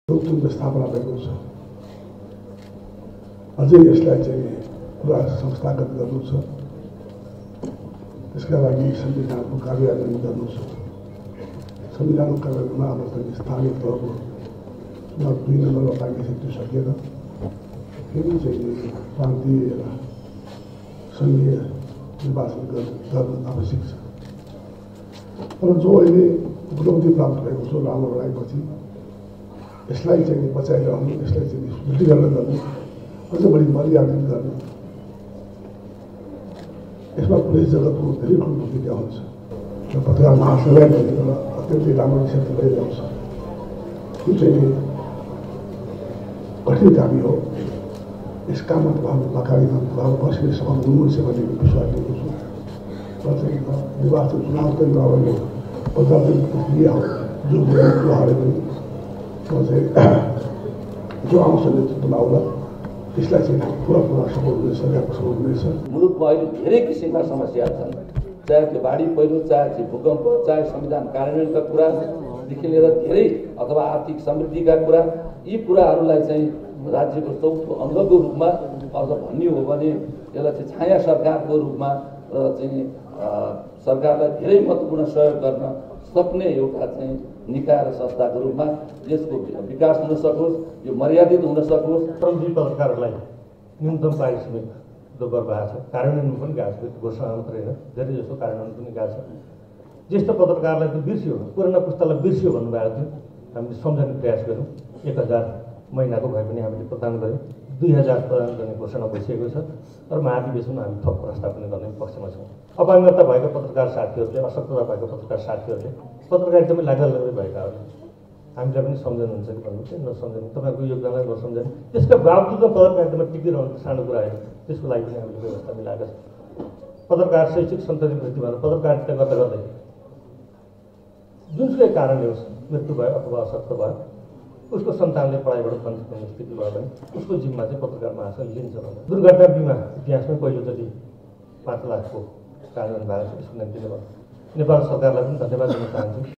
लोकतन्त्र स्थापना भएको छ। अझै यसलाई चाहिँ पुरा संस्थागत गर्नु छ। त्यसका लागि संविधानको कार्यान्वयन गर्नु छ। संविधानको कार्यान्वयनमा अब चाहिँ स्थानीय तहको चुनाव 2 नम्बरमा बाँकी छ, त्यो सकिएर फेरि चाहिँ प्रान्तीय र सङ्घीय निर्वाचन गर्न आवश्यक छ। तर जो अहिले उपलब्धि प्राप्त भएको छ लामो लडाइँपछि यसलाई चाहिँ बचाइरहनु, यसलाई चाहिँ शुद्धिकरण गर्नु, अझ बढी मर्यादित गर्नु, यसमा पुलिस जगतको धेरै ठुलो भूमिका हुन्छ। र पत्रकार महासभाले एउटा अत्यन्तै राम्रो क्षेत्र लिएर छ। यो चाहिँ कठिन कार्य हो। यस काममा प्रभाव अगाडिमा प्रभाव बस्ने सफल हुनुहुन्छ भन्ने विश्वास लिएको छु। र चाहिँ निर्वाचन चुनाव पनि अगाडि प्रजातान्त्रिक प्रक्रिया हो, जो हारे पनि जो आउँछ नेतृत्वमा आउला त्यसलाई चाहिँ पुरा सफल हुने सरकारको सफल हुनेछ। मुलुकमा अहिले धेरै किसिमका समस्याहरू छन्, चाहे त्यो बाढी पहिरो, चाहे चाहिँ भूकम्प, चाहे संविधान कार्यान्वयनका कुरादेखि लिएर धेरै अथवा आर्थिक समृद्धिका कुरा, यी कुराहरूलाई चाहिँ राज्यको चौथो अङ्गको रूपमा अझ भन्ने हो भने यसलाई चाहिँ छाया सरकारको रूपमा र चाहिँ सरकारलाई धेरै महत्त्वपूर्ण सहयोग गर्न सक्ने एउटा चाहिँ निकाय र संस्थाको रूपमा यसको विकास हुन सकोस्, यो मर्यादित हुन सकोस्। श्रमजीवी पत्रकारहरूलाई न्यूनतम पारिश्रमिक जो गरिरहेको छ, कार्यान्वयनमा पनि गएको छ, घोषणा मात्रै होइन, धेरै जसो कार्यान्वयन पनि गएको छ। ज्येष्ठ पत्रकारलाई त बिर्सियो, पुराना पुस्तालाई बिर्सियो भन्नुभएको थियो। हामीले सम्झने प्रयास गऱ्यौँ। 1000 महिनाको भए पनि हामीले प्रदान गऱ्यौँ। 2000 प्रदान गर्ने घोषणा भइसकेको छ। तर महाधिवेशनमा हामी थप प्रस्ताव पनि गर्ने पक्षमा छौँ। अपाङ्गता भएका पत्रकार साथीहरूले, अशक्तता भएका पत्रकार साथीहरूले, पत्रकारितामै लाग्दै भएकाहरूले हामीलाई पनि सम्झनुहुन्छ कि भन्नु चाहिँ नसम्झने, तपाईँहरूको योगदानलाई नसम्झने। त्यसका बावजुद पत्रकारितामा टिकिरहनु सानो कुरा होइन। त्यसको लागि पनि हामीले व्यवस्था मिलाएका छौँ। पत्रकार शैक्षिक सन्तति वृद्धि भएर पत्रकारिता गर्दा गर्दै जुनसुकै कारणले होस्, मृत्यु भयो अथवा अशक्त भयो, उसको सन्तानले पढाइबाट वञ्चित हुने स्थिति भयो भने उसको जिम्मा चाहिँ पत्रकार महासंघ लिन्छ भने दुर्घटना बिमा इतिहासमै पहिलोचोटि 5 लाखको कार्यान्वयन भएको छ। यसको निम्ति नेपाल सरकारलाई पनि धन्यवाद दिन चाहन्छु।